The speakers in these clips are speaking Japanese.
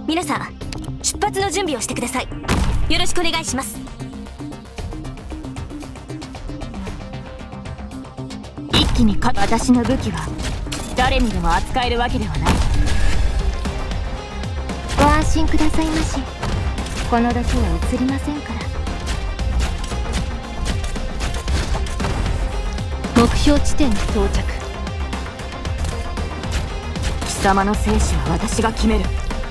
皆さん出発の準備をしてください。よろしくお願いします。一気に私の武器は誰にでも扱えるわけではない。 ご安心くださいまし。このだけは映りませんから。目標地点に到着。 貴様の生死は私が決める。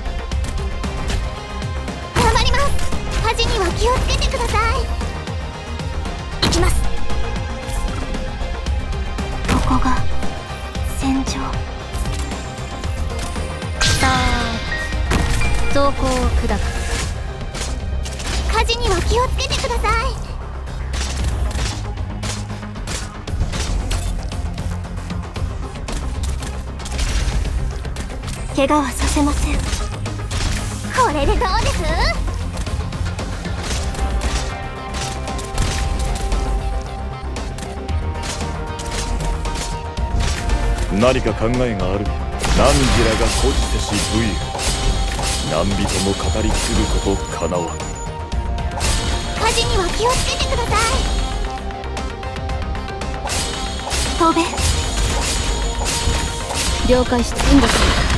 頑張ります。端には気をつけてください。 行きます。 ここが戦場。さあ走行を砕く。火事には気をつけてください。怪我はさせません。これでどうです？ 何か考えがある。何時らが孤児せし武勇。何人も語り継ぐことかなわん。 火事には気をつけてください。飛べ。了解していいんだ。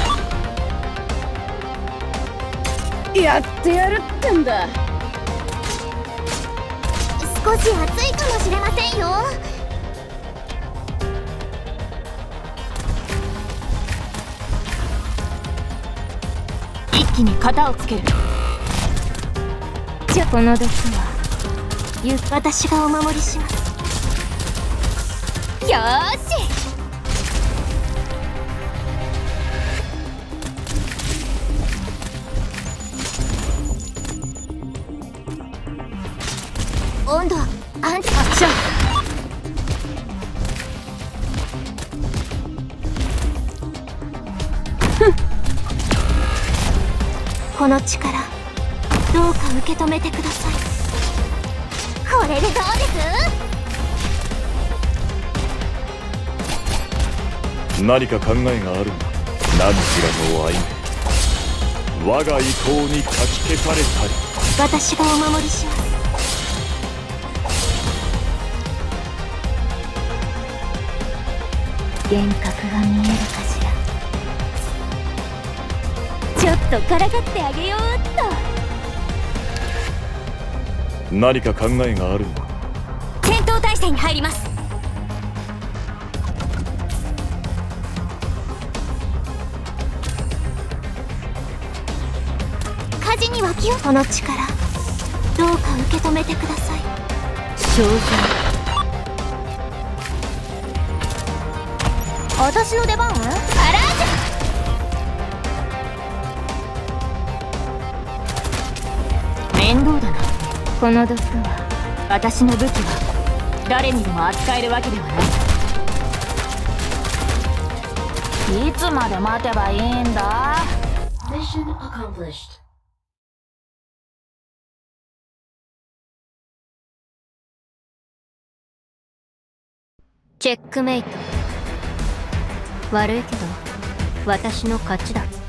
やってやるってんだ。 少し暑いかもしれませんよ。 一気に型をつける。 この毒は私がお守りします。よーし。温度安定。 発射。 この力どうか受け止めてください。これでどうです？ 何か考えがあるんだ。何時らの愛め。我が意向にかき消されたり。 私がお守りします。幻覚が見えるかしら。ちょっとからかってあげようっと。 何か考えがあるんだ。 戦闘態勢に入ります。 火事には気を。この力どうか受け止めてください。 正直。 私の出番？あらじゃ。 面倒だな。 この毒は私の武器は誰にでも扱えるわけではない。いつまで待てばいいんだ。 Mission accomplished. チェックメイト。悪いけど私の勝ちだ。